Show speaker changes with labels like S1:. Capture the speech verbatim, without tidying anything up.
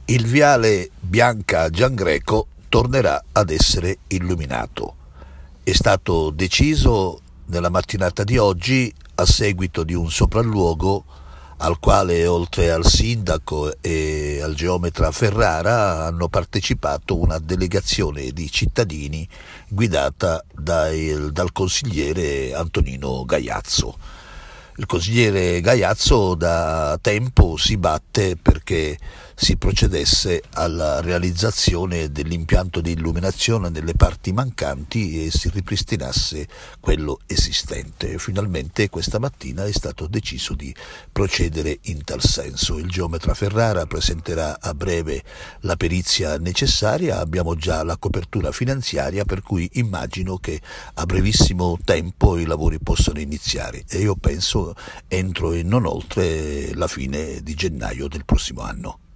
S1: Il viale Bianca Giangreco tornerà ad essere illuminato. È stato deciso nella mattinata di oggi, a seguito di un sopralluogo al quale, oltre al sindaco e al geometra Ferrara, hanno partecipato una delegazione di cittadini guidata dai, dal consigliere Antonino Gaiazzo. Il consigliere Gaiazzo da tempo si batte perché si procedesse alla realizzazione dell'impianto di illuminazione nelle parti mancanti e si ripristinasse quello esistente. Finalmente questa mattina è stato deciso di procedere in tal senso. Il geometra Ferrara presenterà a breve la perizia necessaria, abbiamo già la copertura finanziaria, per cui immagino che a brevissimo tempo i lavori possano iniziare e io penso entro e non oltre la fine di gennaio del prossimo anno.